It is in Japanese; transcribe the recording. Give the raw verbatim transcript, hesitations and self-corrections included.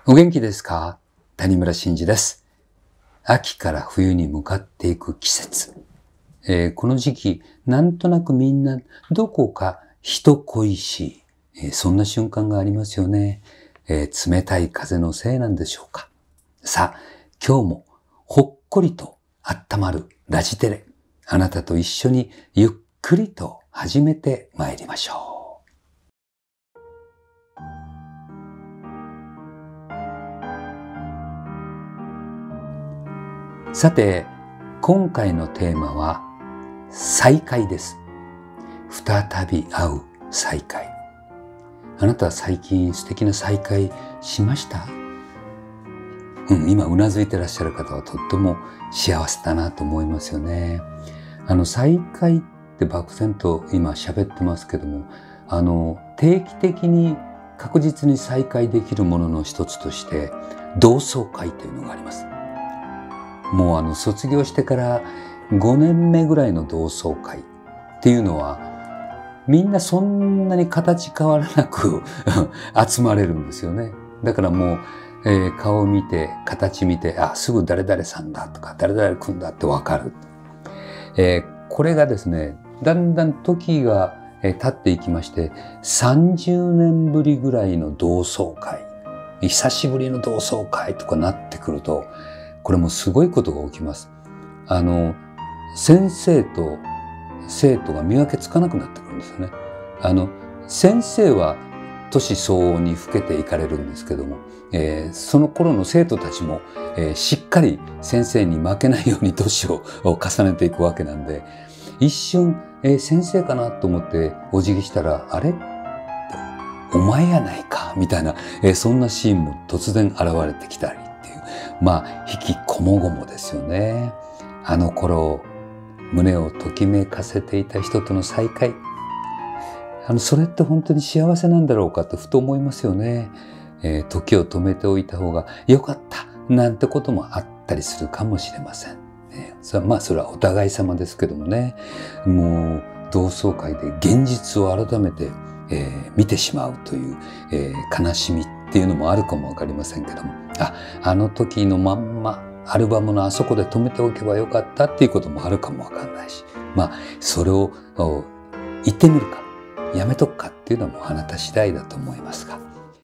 お元気ですか？谷村新司です。秋から冬に向かっていく季節。えー、この時期、なんとなくみんなどこか人恋しい、えー、そんな瞬間がありますよね、えー。冷たい風のせいなんでしょうか。さあ、今日もほっこりと温まるラジテレ。あなたと一緒にゆっくりと始めてまいりましょう。さて、今回のテーマは再会です。再び会う再会。あなたは最近素敵な再会しました？うん、今うなずいてらっしゃる方はとっても幸せだなと思いますよね。あの再会って漠然と今喋ってますけども、あの定期的に確実に再会できるものの一つとして同窓会というのがあります。もうあの卒業してからごねんめぐらいの同窓会っていうのはみんなそんなに形変わらなく集まれるんですよね。だからもう、えー、顔見て形見て、あ、すぐ誰々さんだとか誰々くんだってわかる、えー。これがですね、だんだん時が経っていきましてさんじゅうねんぶりぐらいの同窓会、久しぶりの同窓会とかなってくると、これもすごいことが起きます。あの、先生と生徒が見分けつかなくなってくるんですよね。あの、先生は年相応に老けていかれるんですけども、えー、その頃の生徒たちも、えー、しっかり先生に負けないように年を重ねていくわけなんで、一瞬、えー、先生かなと思ってお辞儀したら、あれ？お前やないかみたいな、えー、そんなシーンも突然現れてきたり。まあ、引きこもごもですよね。あの頃、胸をときめかせていた人との再会。あの、それって本当に幸せなんだろうかとふと思いますよね。えー、時を止めておいた方が良かったなんてこともあったりするかもしれません。えー、それまあ、それはお互い様ですけどもね。もう、同窓会で現実を改めて、えー、見てしまうという、えー、悲しみっていうのもあるかもわかりませんけども、あ、あの時のまんまアルバムのあそこで止めておけばよかったっていうこともあるかもわかんないし、まあそれを言ってみるかやめとくかっていうのもあなた次第だと思いますが、